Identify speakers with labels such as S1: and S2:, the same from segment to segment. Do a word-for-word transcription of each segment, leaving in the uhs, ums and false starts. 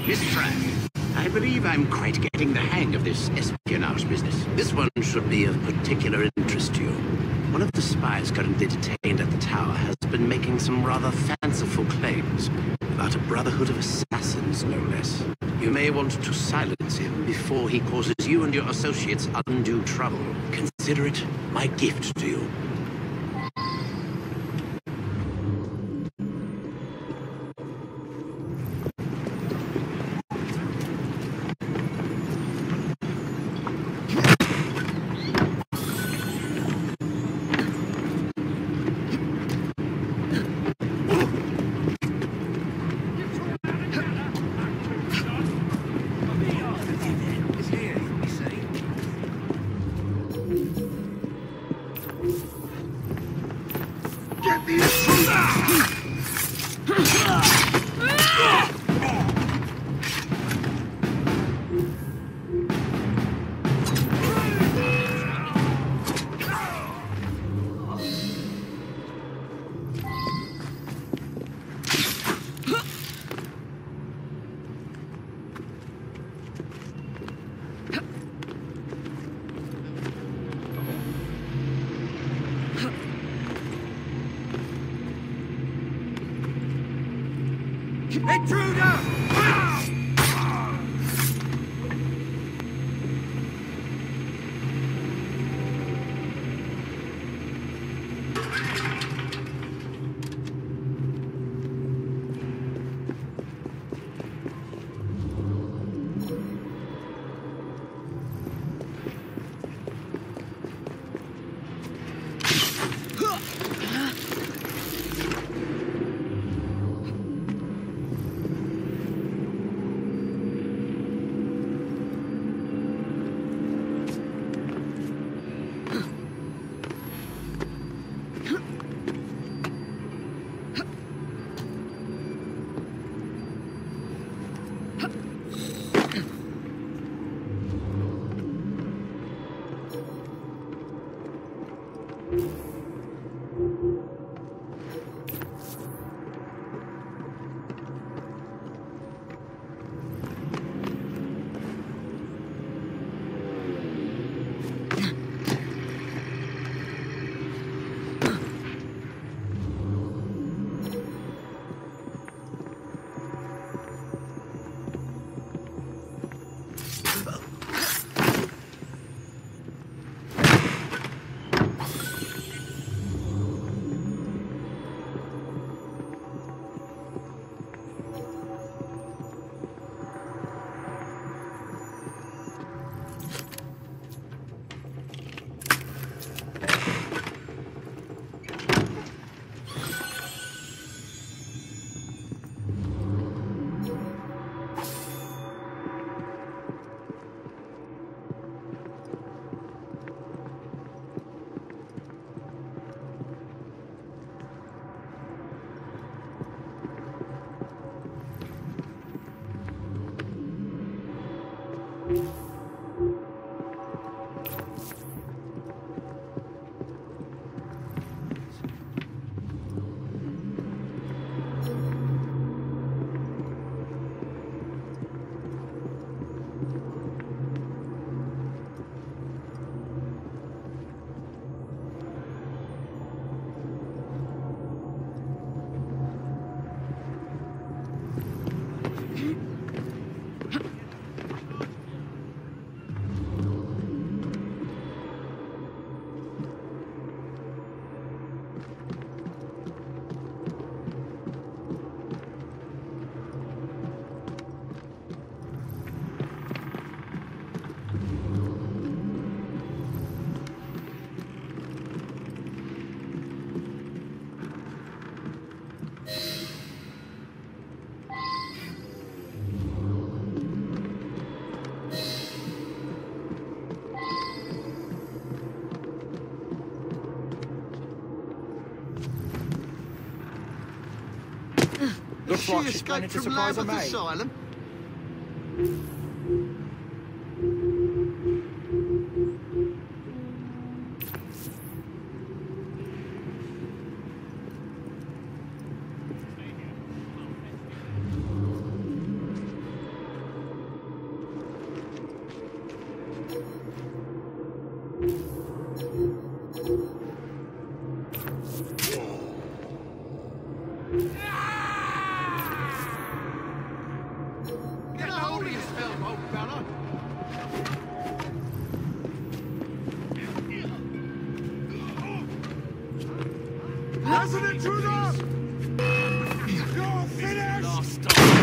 S1: Miss Frye, I believe I'm quite getting the hang of this espionage business. This one should be of particular interest to you. One of the spies currently detained at the tower has been making some rather fanciful claims about a brotherhood of assassins, no less. You may want to silence him before he causes you and your associates undue trouble. Consider it my gift to you.
S2: Intruder!
S3: Looks like she's planning to surprise a mate.
S2: Asylum.
S3: Get a hold of yourself, old fella. Hasn't it turned up? You're finished!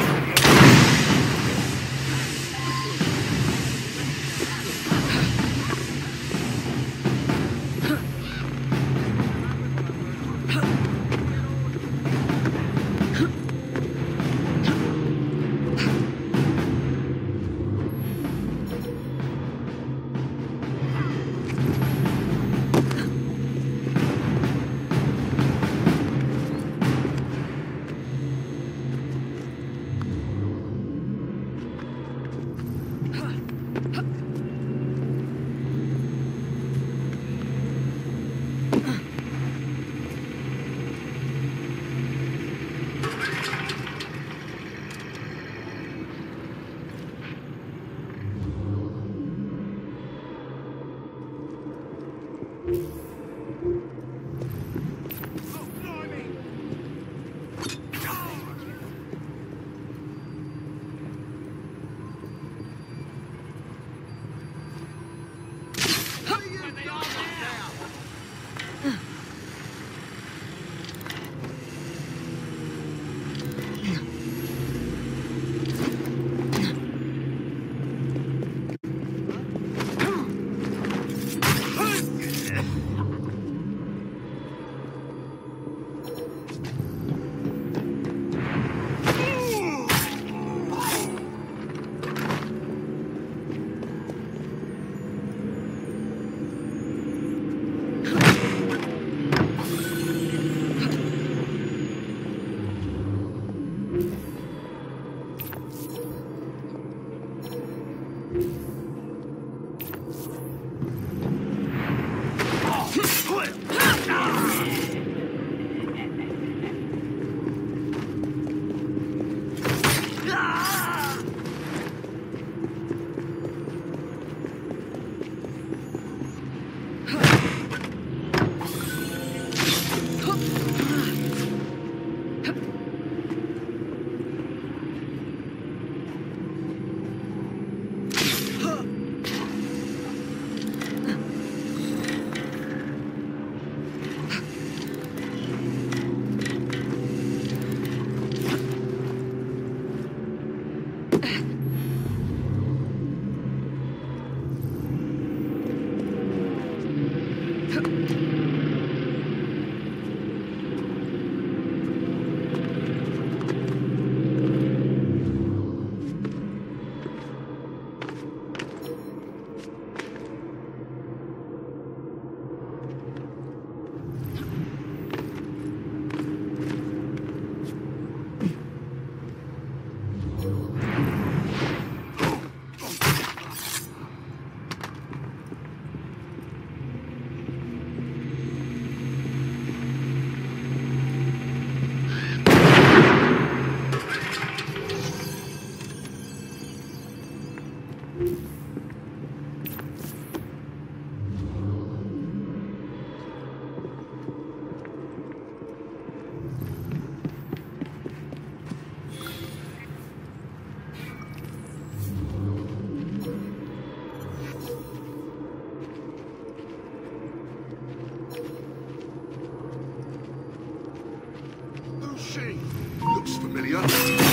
S2: she? Looks familiar.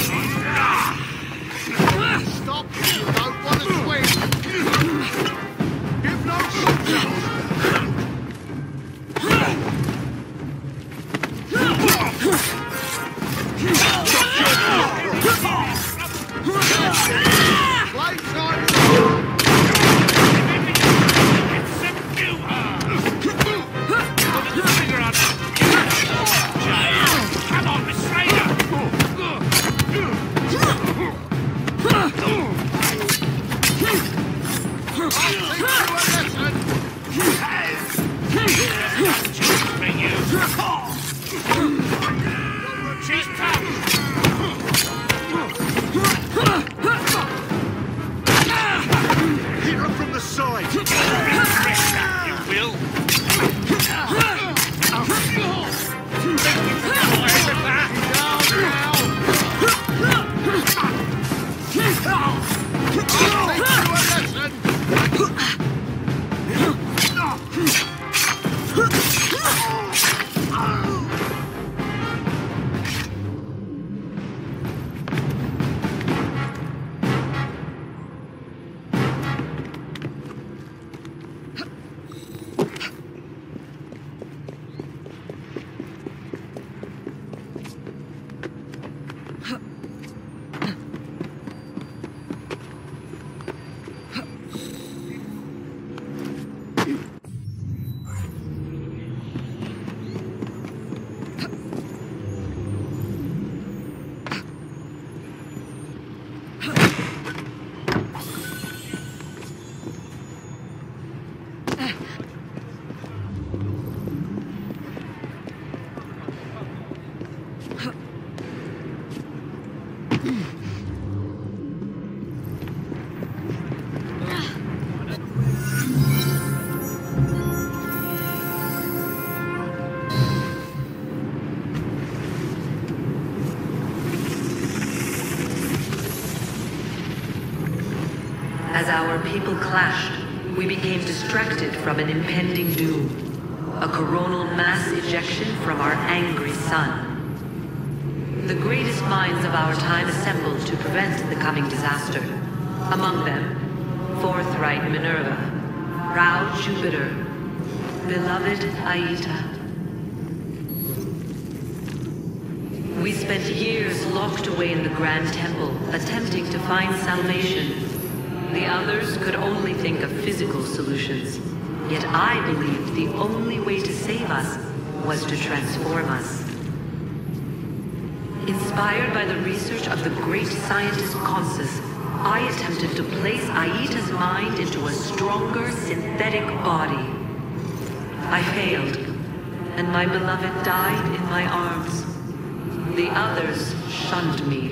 S2: Stop! You don't want to swing! Give no Playtime! Come on, Miss Slater!
S4: As our people clashed, we became distracted from an impending doom. A coronal mass ejection from our angry sun. The greatest minds of our time assembled to prevent the coming disaster. Among them, forthright Minerva, proud Jupiter, beloved Aita. We spent years locked away in the Grand Temple, attempting to find salvation. The others could only think of physical solutions. Yet I believed the only way to save us was to transform us. Inspired by the research of the great scientist Consus, I attempted to place Aita's mind into a stronger synthetic body. I failed, and my beloved died in my arms. The others shunned me.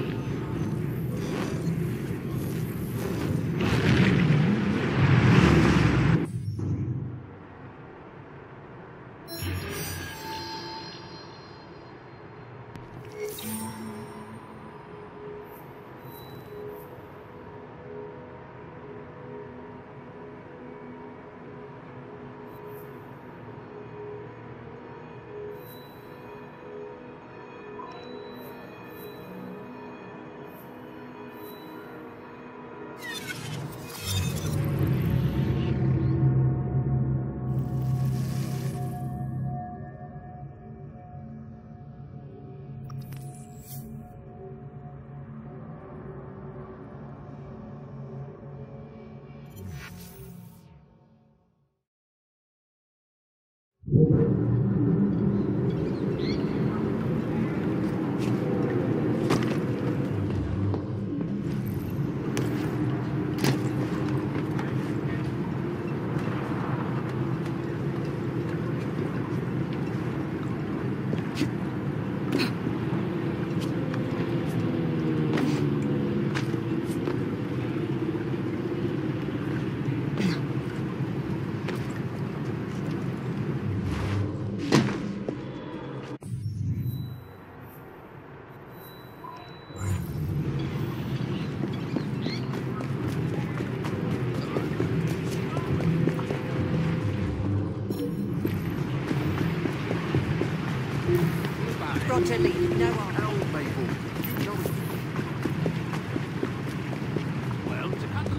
S5: To leave, no harm.
S3: Hell, Mabel. You know it. Well, to cut the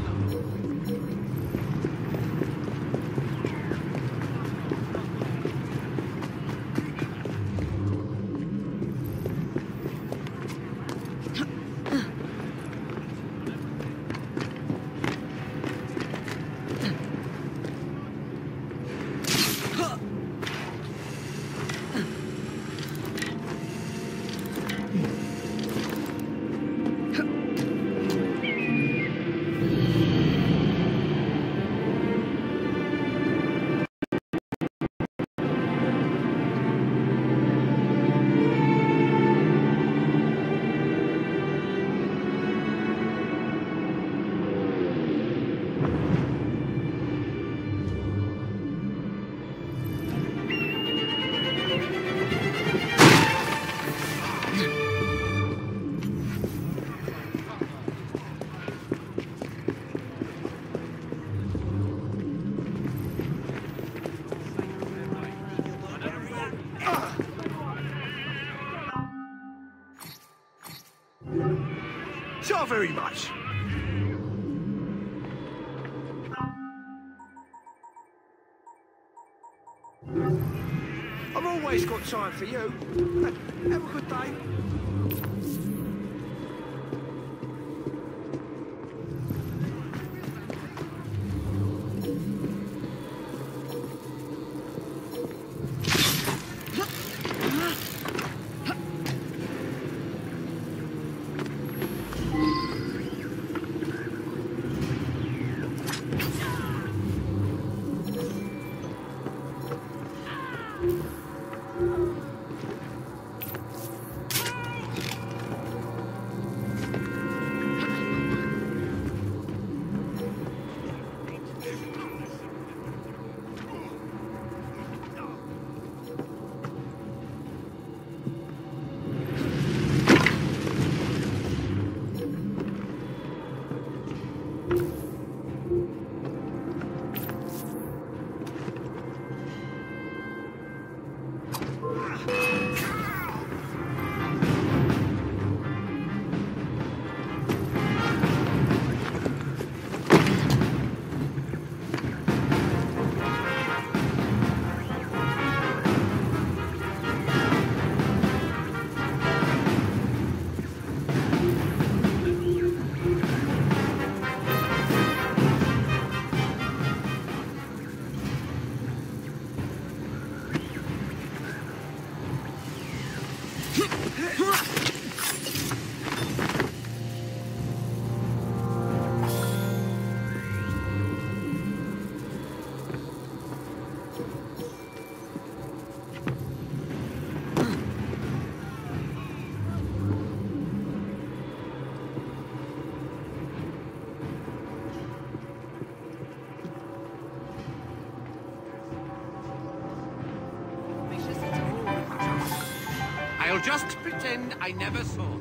S2: So very much. I've always got time for you. Have a good day.
S3: I'll just pretend I never saw her.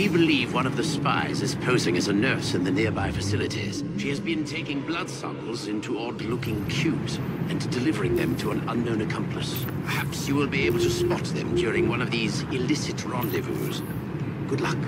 S1: We believe one of the spies is posing as a nurse in the nearby facilities. She has been taking blood samples into odd-looking cubes and delivering them to an unknown accomplice. Perhaps you will be able to spot them during one of these illicit rendezvous. Good luck.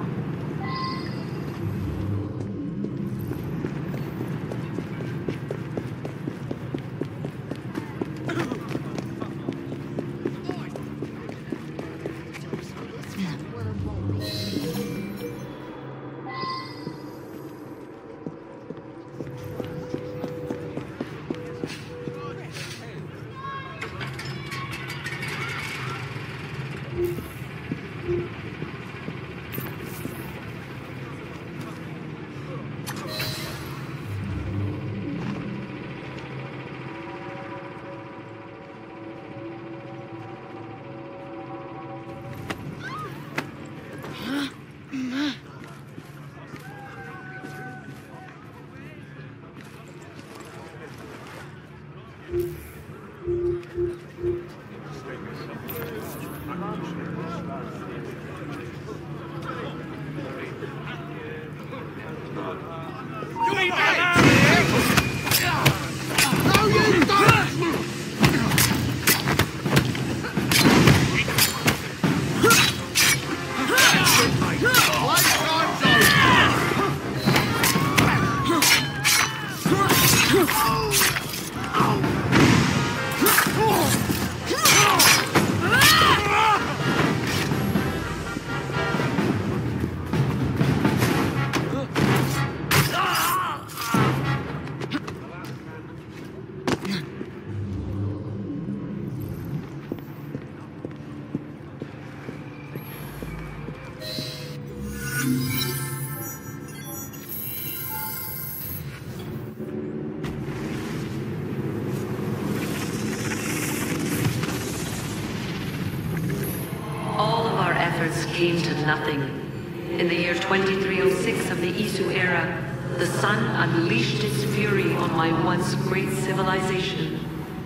S4: Came to nothing. In the year twenty-three oh six of the Isu era, the sun unleashed its fury on my once great civilization.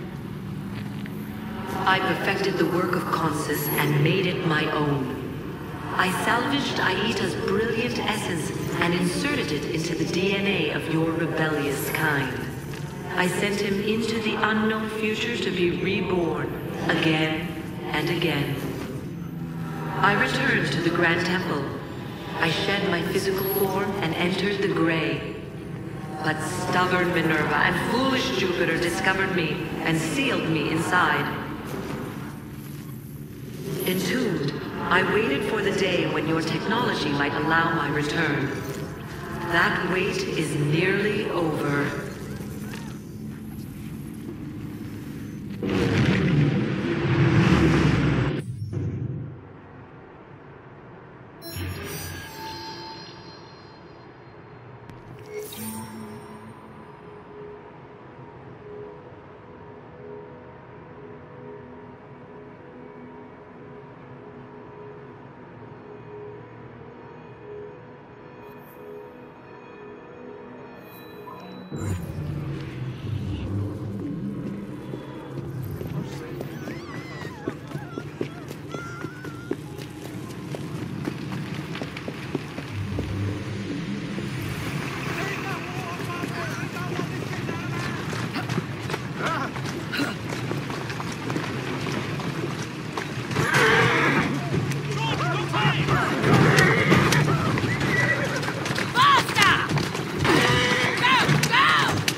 S4: I perfected the work of Consus and made it my own. I salvaged Aita's brilliant essence and inserted it into the D N A of your rebellious kind. I sent him into the unknown future to be reborn again and again. I returned to the Grand Temple. I shed my physical form and entered the Grey. But stubborn Minerva and foolish Jupiter discovered me and sealed me inside. Entombed, I waited for the day when your technology might allow my return. That wait is nearly over.
S5: Go! Go!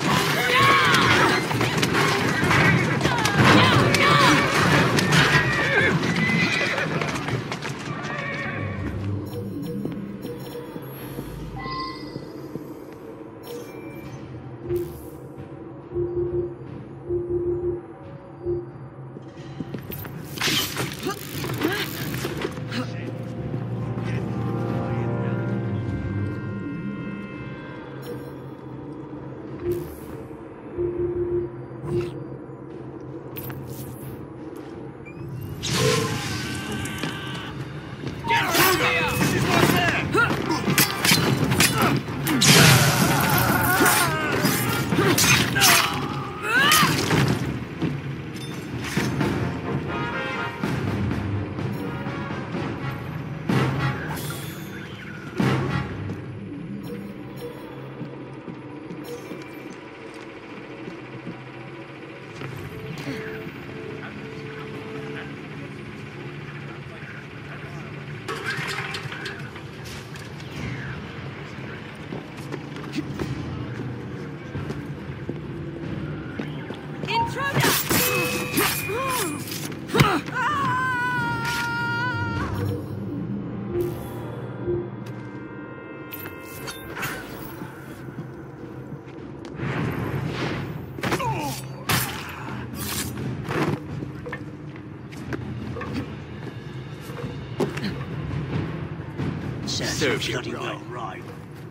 S1: Serves you right.
S2: right.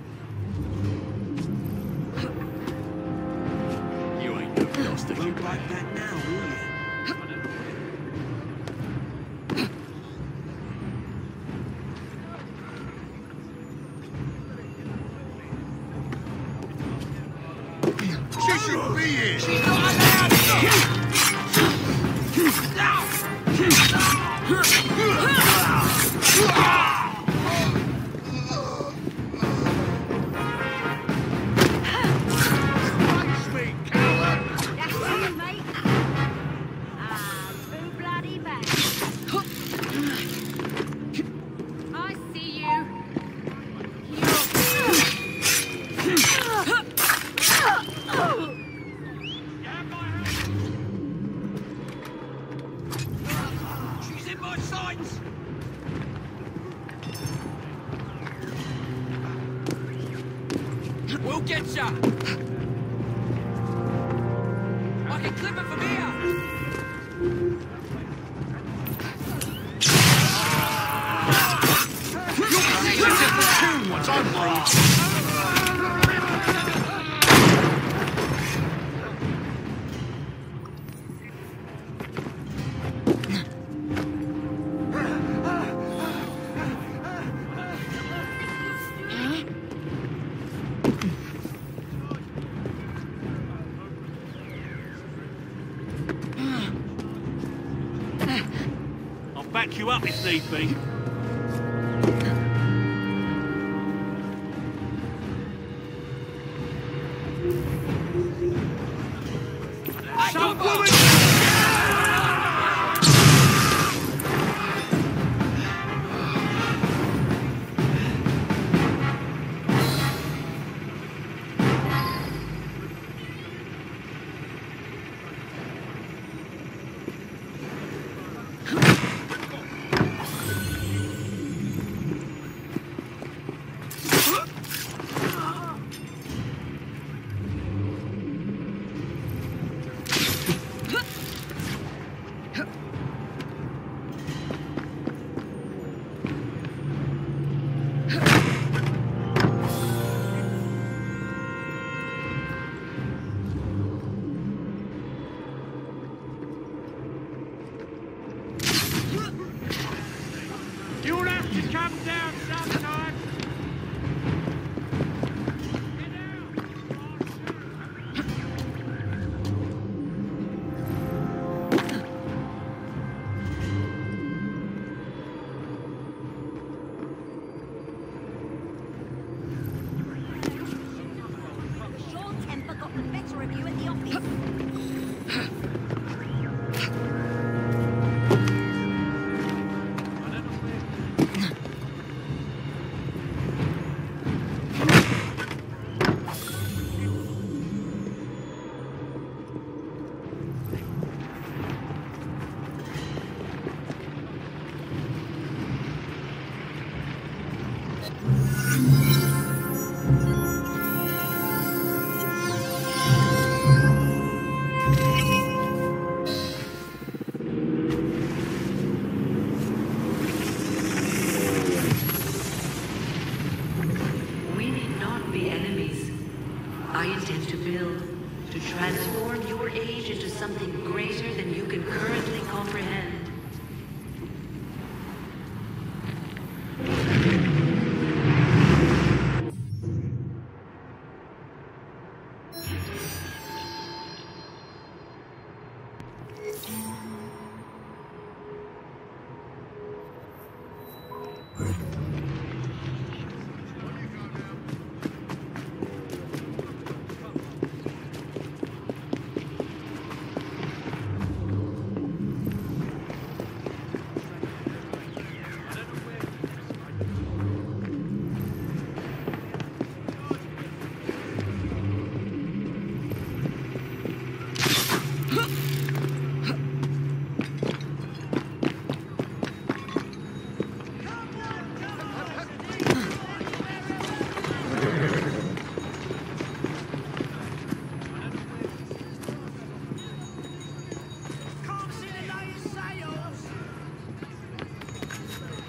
S1: You ain't no ghost of you.
S2: Won't like that now, will you?
S3: She shouldn't be here. She's not allowed here.
S2: We'll get ya! I can clip it from here!
S3: Your position's in the tune once I'm through.
S5: Back you up if need be.
S3: Some woman!
S5: You'll have to come down sometime.
S6: Your temper got the better of you at the office.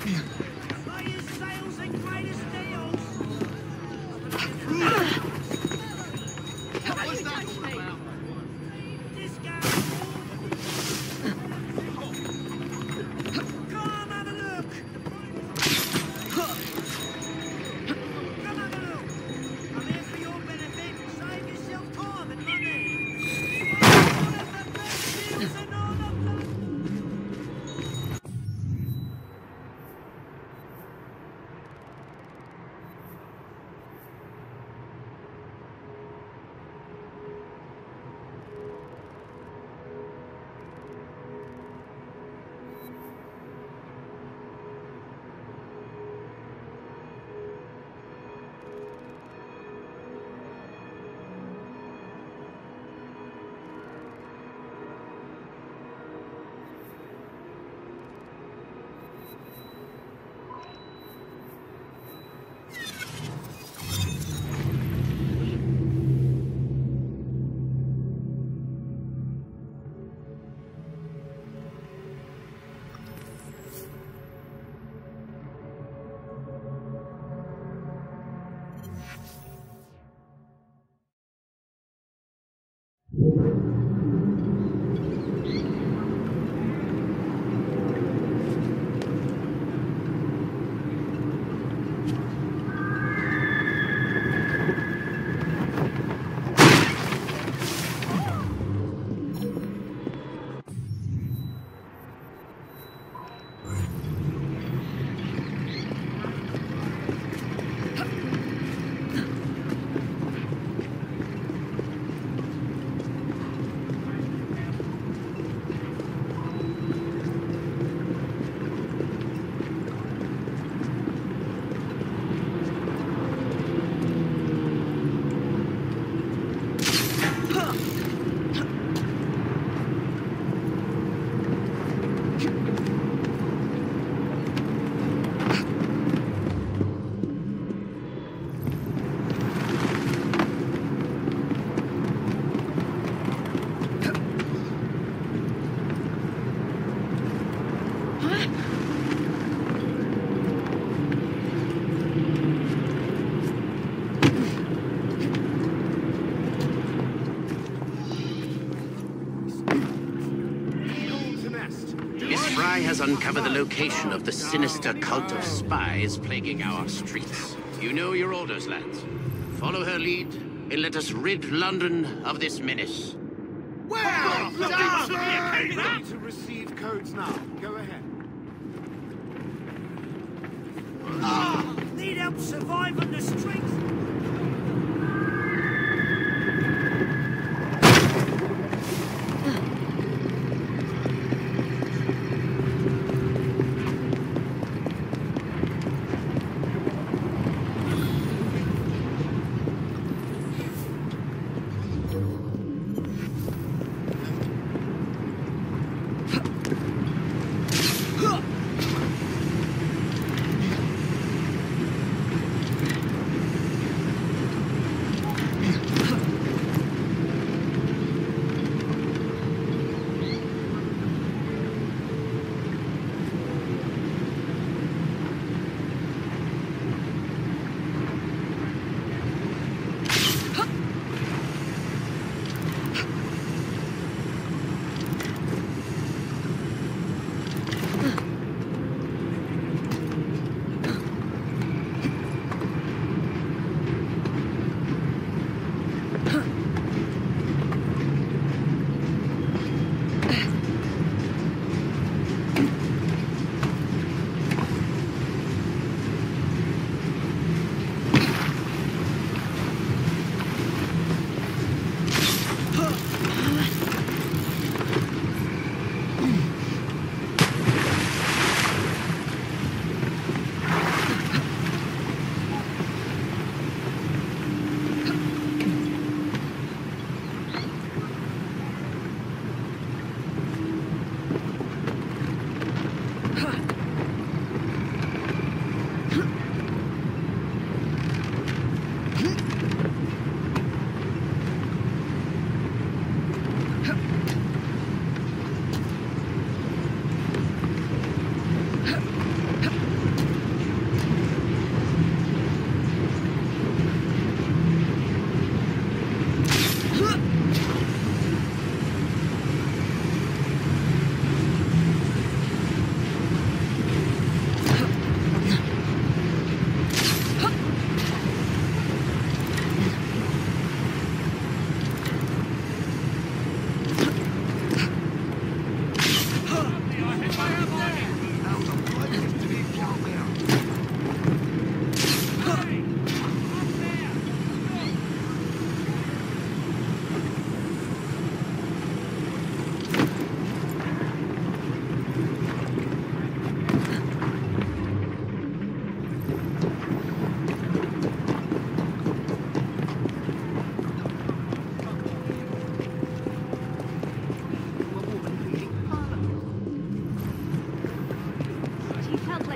S2: Highest sales and greatest deals.
S3: What's that all about?
S2: Discount. Come have a look. Come have a look. I'm here for your benefit. Save yourself time and money. One of the best deals in all of London.
S1: Has uncovered the location of the sinister cult of spies plaguing our streets. You know your orders, lads. Follow her lead, and let us rid London of this menace.
S3: Well,
S2: Look,
S3: done,
S2: look,
S3: sir.
S2: look,
S3: Ready to receive codes now. Go ahead.
S2: need help surviving the streets.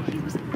S6: He was out.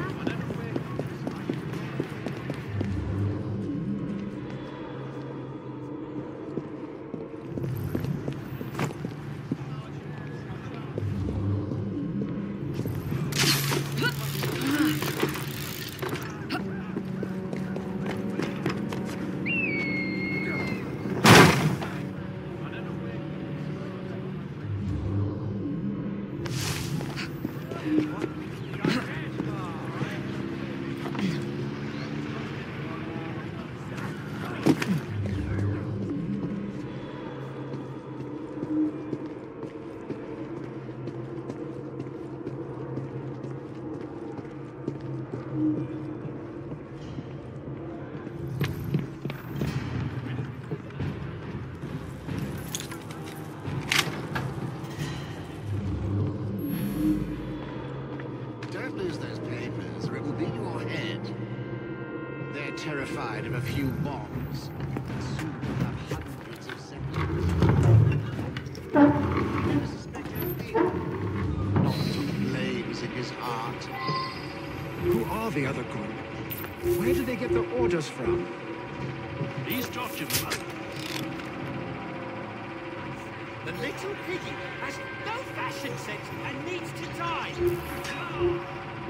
S1: Terrified of a few bombs. Soon we'll have hundreds of seconds. Never suspected a thing. Not the flames in his heart.
S7: Who are the other group? Where do they get their orders from?
S5: He's dodging them.
S2: The little piggy has no fashion sense and needs to die.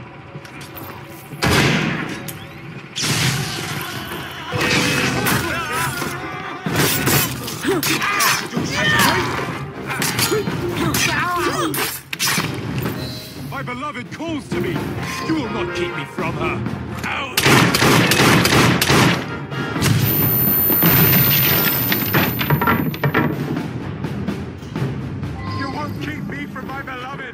S5: My beloved calls to me. You will not keep me from her. Out! You won't keep me from my beloved.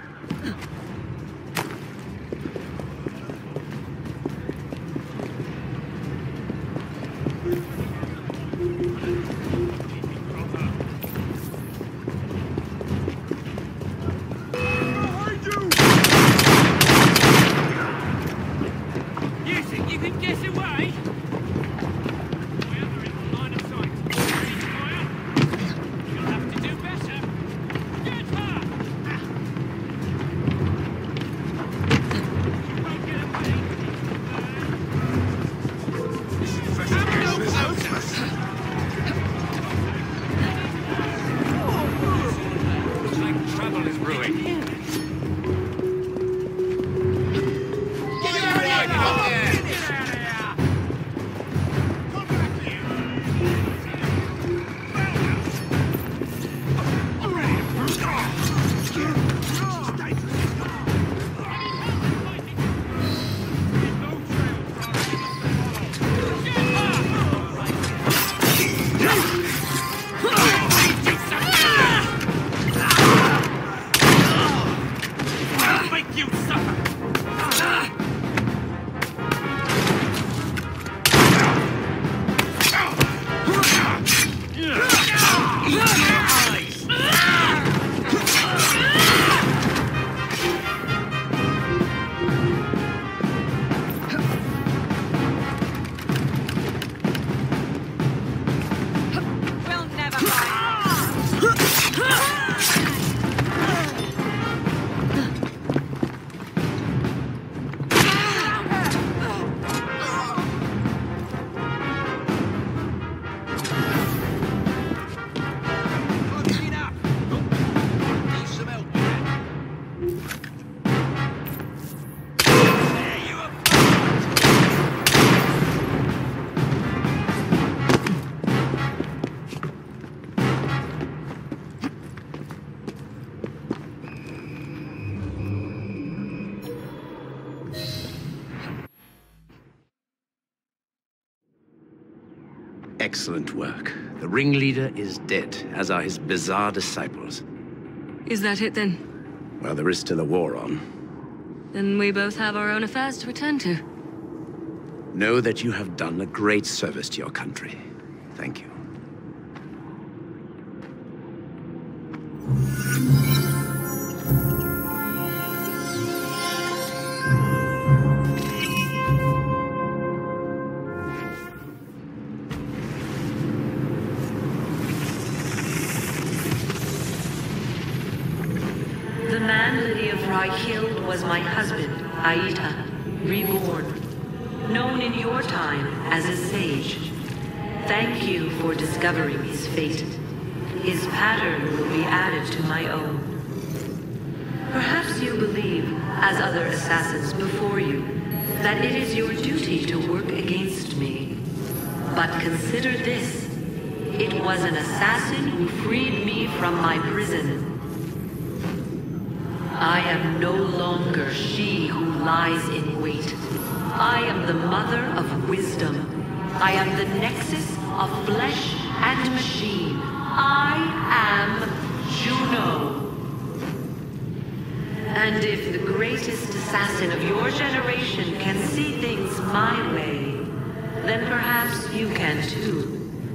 S1: Excellent work. The ringleader is dead, as are his bizarre disciples.
S4: Is that it then?
S1: Well, there is still a war on.
S4: Then we both have our own affairs to attend to.
S1: Know that you have done a great service to your country. Thank you.
S4: The man Lydia Frye killed was my husband. husband, Aita, reborn, known in your time as a sage. Thank you for discovering his fate. His pattern will be added to my own. Perhaps you believe, as other assassins before you, that it is your duty to work against me. But consider this. It was an assassin who freed me from my prison. I am no longer she who lies in wait. I am the mother of wisdom. I am the nexus of flesh and machine. I am Juno. And if the greatest assassin of your generation can see things my way, then perhaps you can too.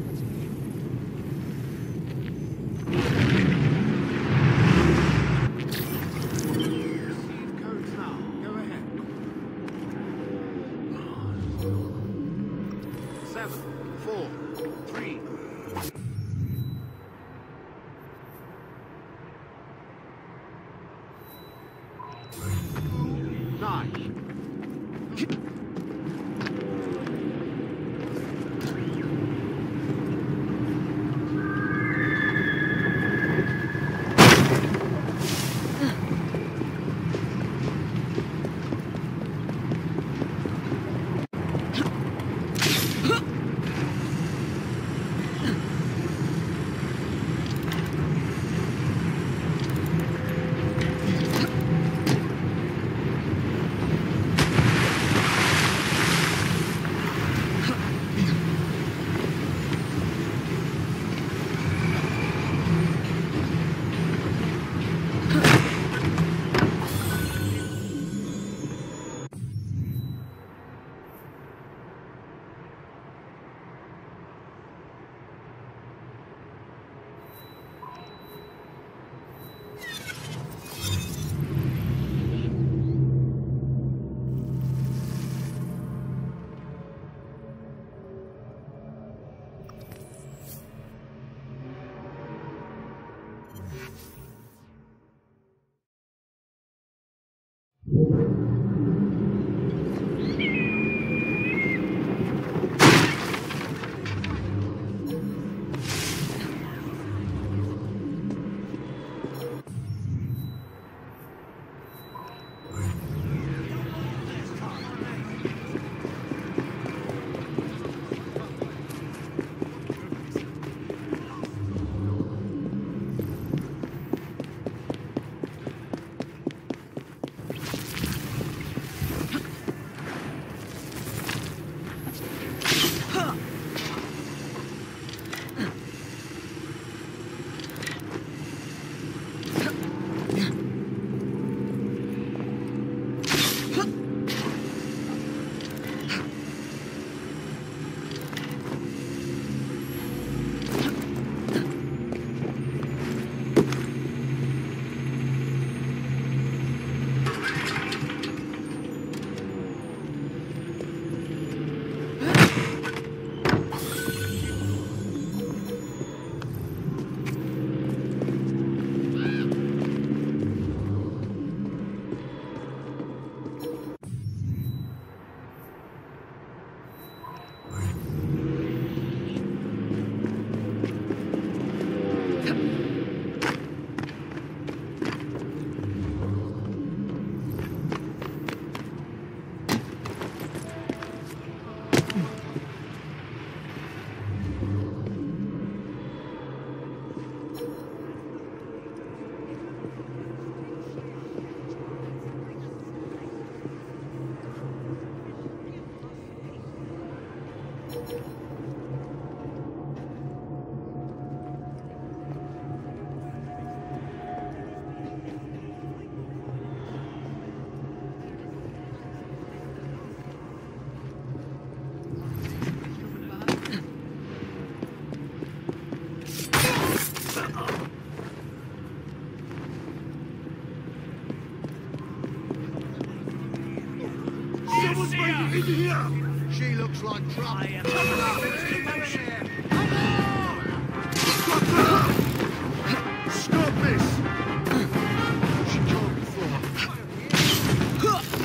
S3: She looks like trouble.
S2: I am
S3: Stop this! She can't be far.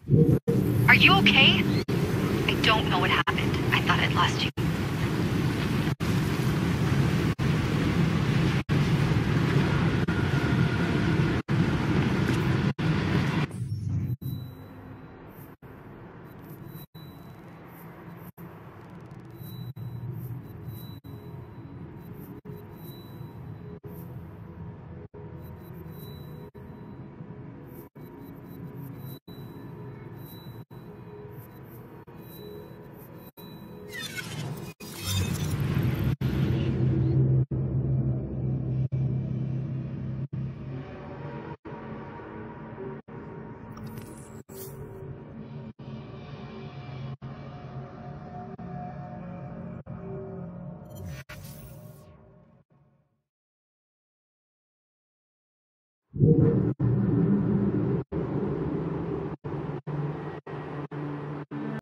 S8: Are you okay? I don't know what happened. I thought I'd lost you.
S9: You